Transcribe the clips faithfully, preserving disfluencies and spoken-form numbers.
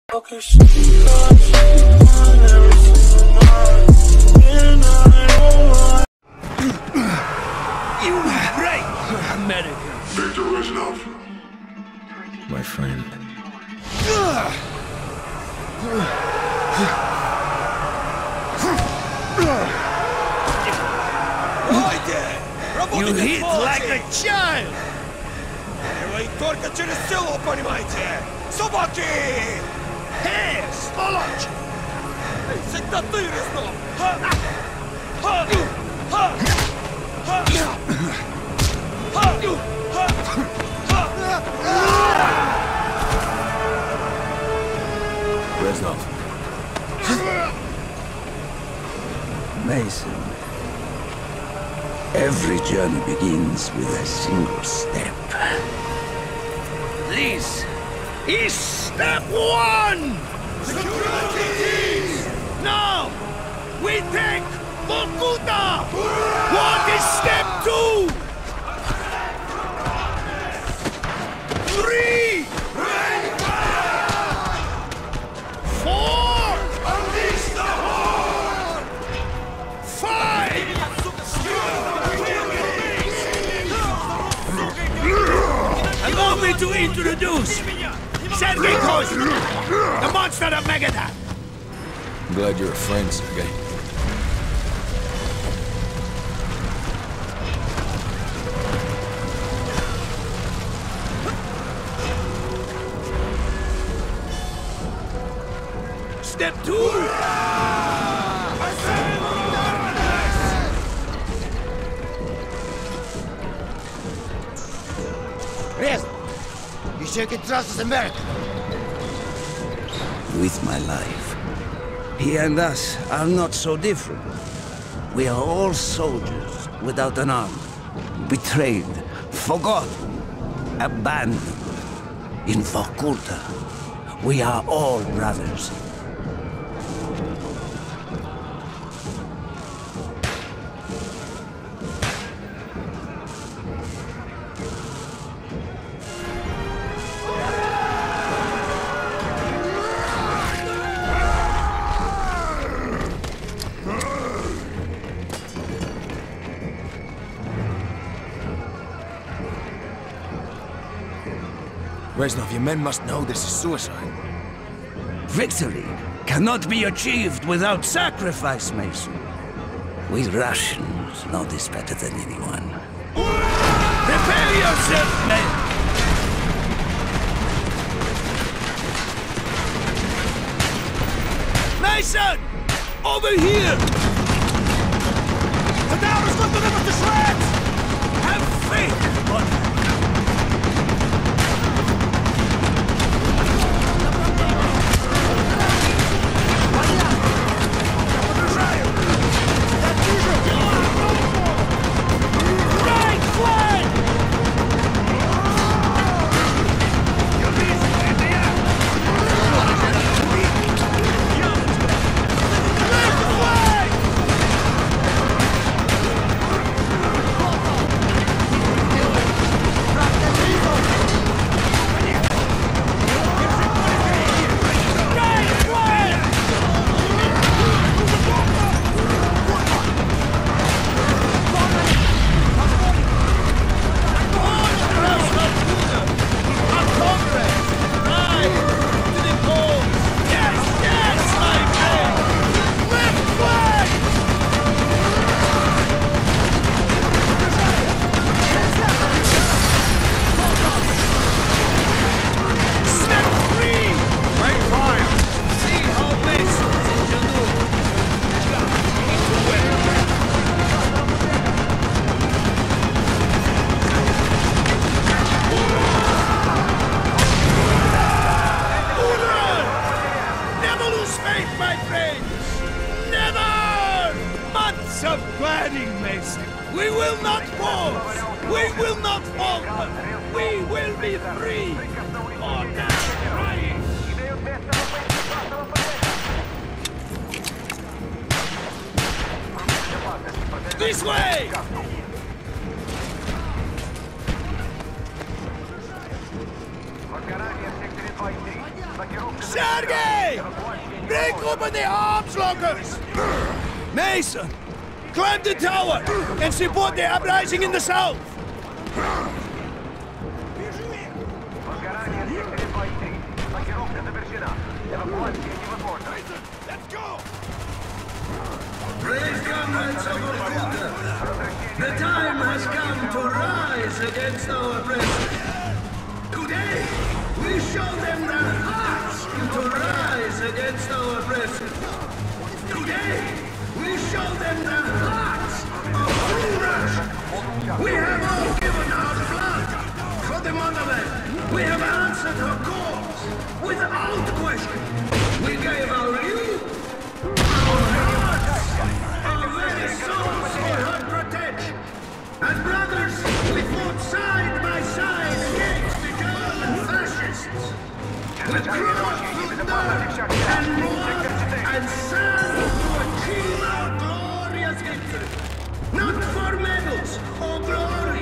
Right! American. Viktor Reznov. My friend. You hit like a child! Вы только через село, понимаете? Собаки! Hey, сволочь! Всегда ты, Резнов! Ха! Ха! Ха! Ха! Ха! Ха! Reznov. Mason. Every journey begins with a single step. This is step one! Security! Now, we take Vorkuta! What is step two? Three! Four! Unleash the horde! Five! Allow me to introduce Sergei Kozin, the monster of Megadeth. I'm glad you're a friend, Sergei. Step two! Reznov, you sure can trust us, America? With my life. He and us are not so different. We are all soldiers without an arm. Betrayed, forgotten, abandoned. In Vorkuta, we are all brothers. Reznov, your men must know this is suicide. Victory cannot be achieved without sacrifice, Mason. We Russians know this better than anyone. Prepare yourself, men! Mason! Over here! The tower's going to rip us to shreds! Have faith, everyone! We will not pause! We will not falter! We will be free! Or die trying! This way! Sergei! Break open the arms lockers! Mason! Climb the tower and support the uprising in the south! Let's go! Brave comrades of Orkuta, the time has come to rise against our oppressors. Today, we show them their hearts to rise against our oppressors. Today, we show them their hearts of courage. We have all given our blood for the motherland. We have answered her calls without question. We gave our youth, our hearts, our very souls for her protection. And brothers, we fought side by side against the German fascists. We crawled through dirt and blood and sand to achieve our glorious victory. Not for medals or glory,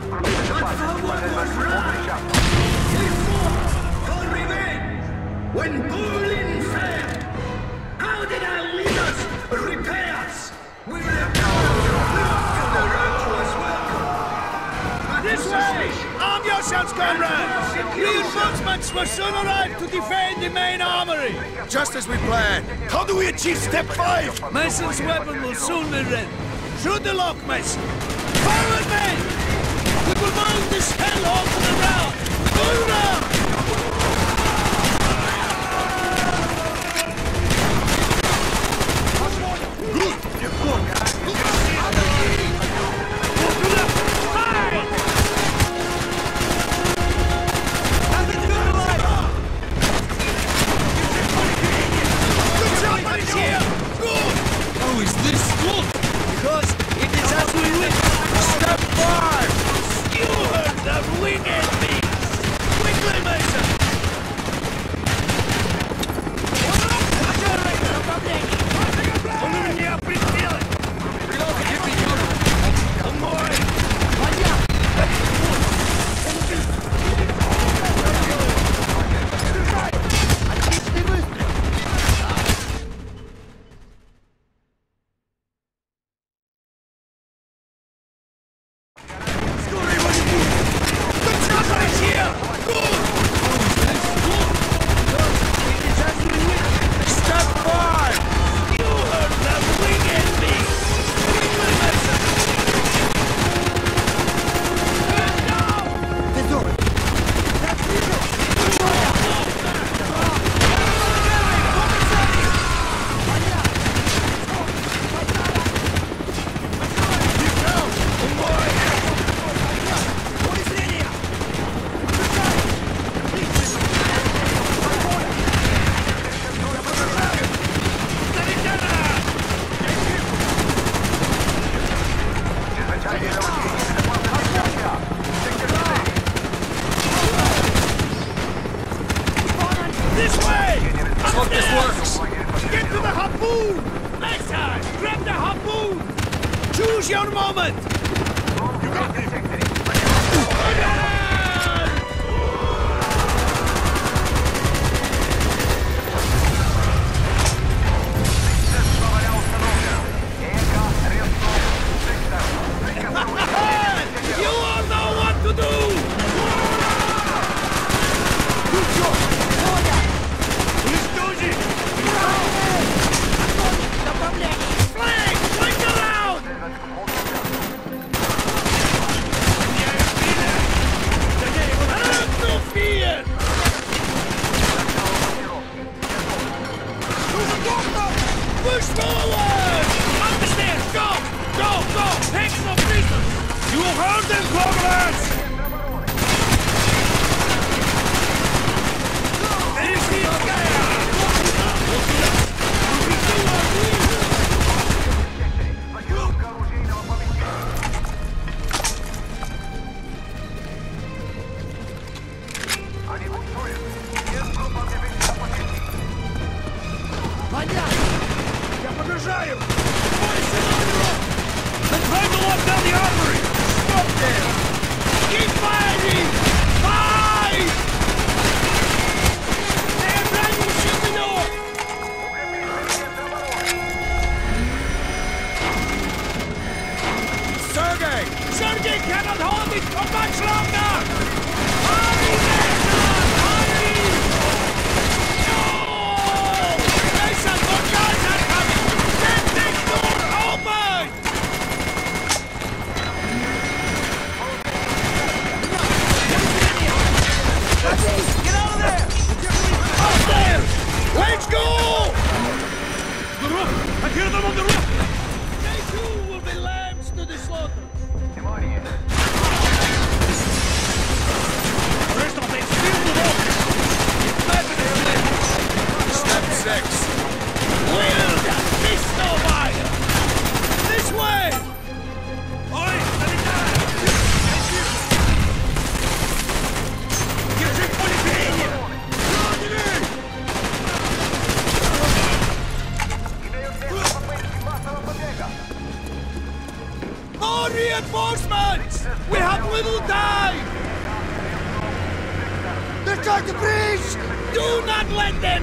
but for what was right. We fought for revenge when Berlin fell. How did our leaders repay us? We returned not to the virtuous welcome. This way! Arm yourselves, comrades! Reinforcements will soon arrive to defend the main armory! Just as we planned. How do we achieve step five? Mason's weapon will soon be ready. Shoot the lock, Mason! Forward, men! We will mount this hellhole to the ground! Go round! Fight! They have run you Hear them on the roof! They too will be lambs to the slaughter! Reznov, they filled with orders! Step six. Wield pistol fire! This way! Ой, налетай! Держи в поле зрения! More reinforcements! We have little time! They're trying to breach! Do not let them!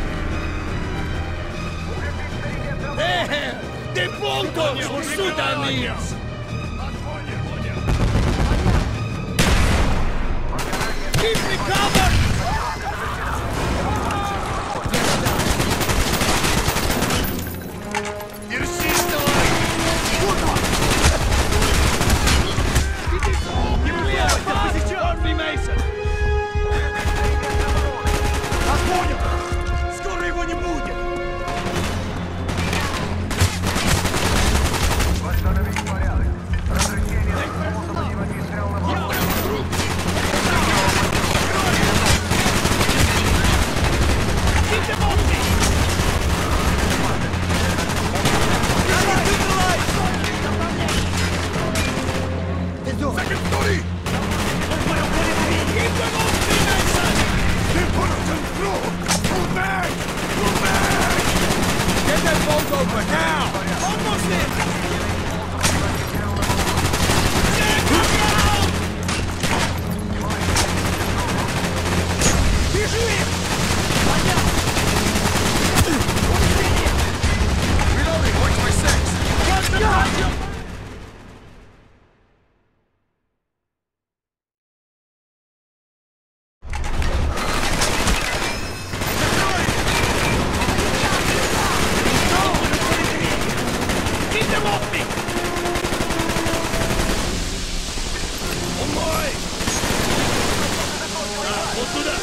There! The bolters will shoot our needs! Keep me covered! Держи, давай! Clear path for me, Mason! Нас понял! Скоро его не будет! Keep them off me! Second story! Keep them off me, Mason! They put us in through! Move back! Move back! Get that boat open now! Almost there! Take them out! Reloading! Watch my six! Cut the radio! Keep them off me! Он мой! Вот туда!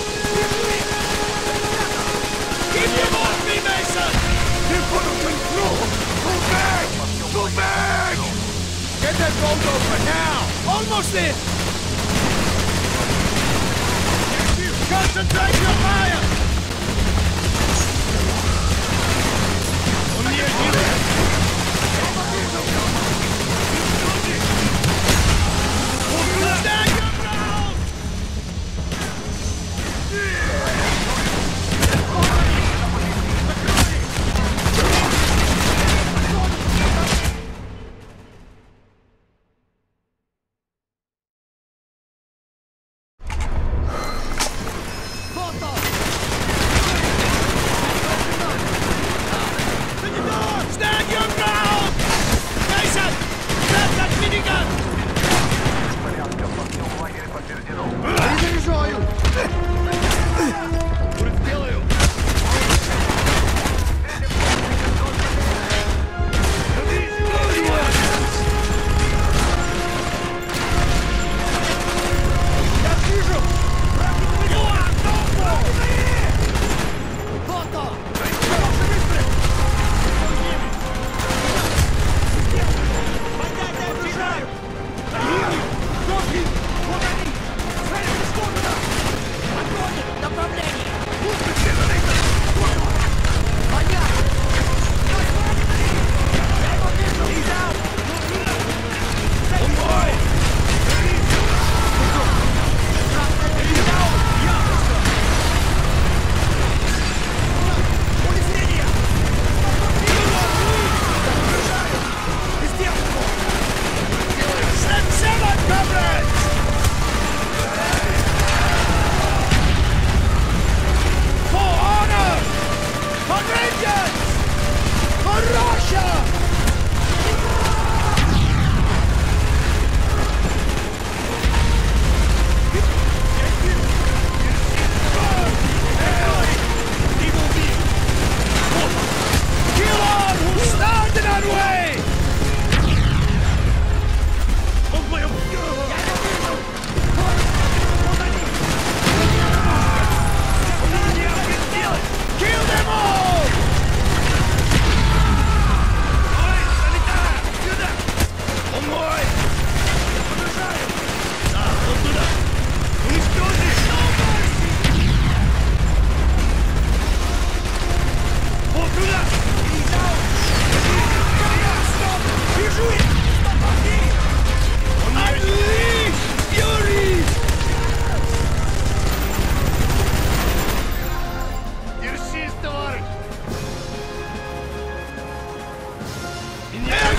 Keep them off me, Mason! They put us in through! Move back! Move back! Get that boat open now! Almost there! Concentrate your fire! Он не один! Stand your ground!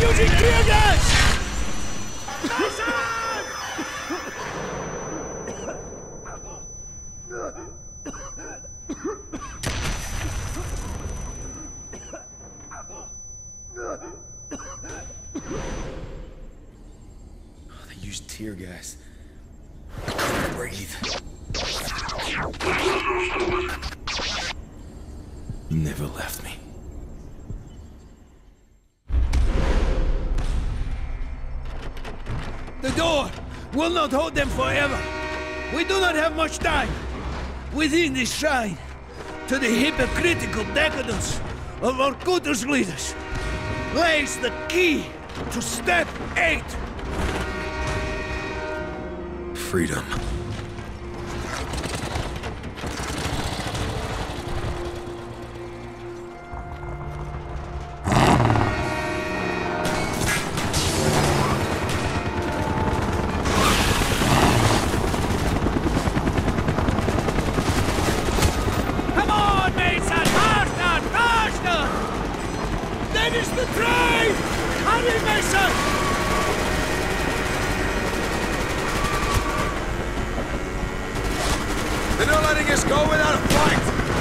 using tear gas! They used tear gas. I couldn't breathe. You never left me. The door will not hold them forever. We do not have much time. Within this shrine, to the hypocritical decadence of our Kutus leaders, lays the key to step eight. Freedom. They're not letting us go without a fight!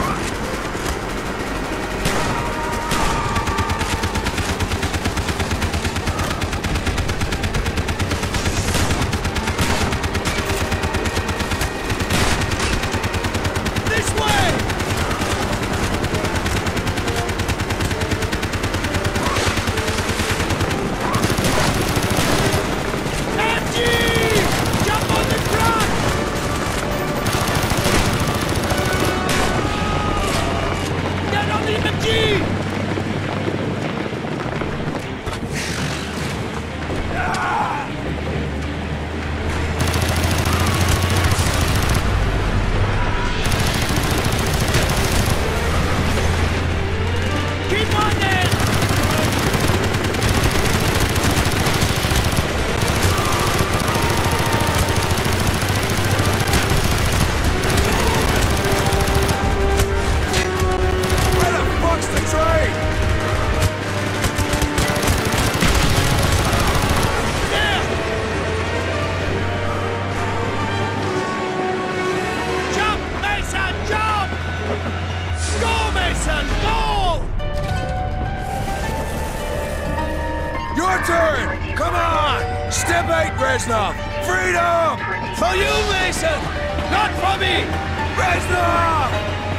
turn! Come on! Step eight, Reznov! Freedom! For you, Mason! Not for me! Reznov!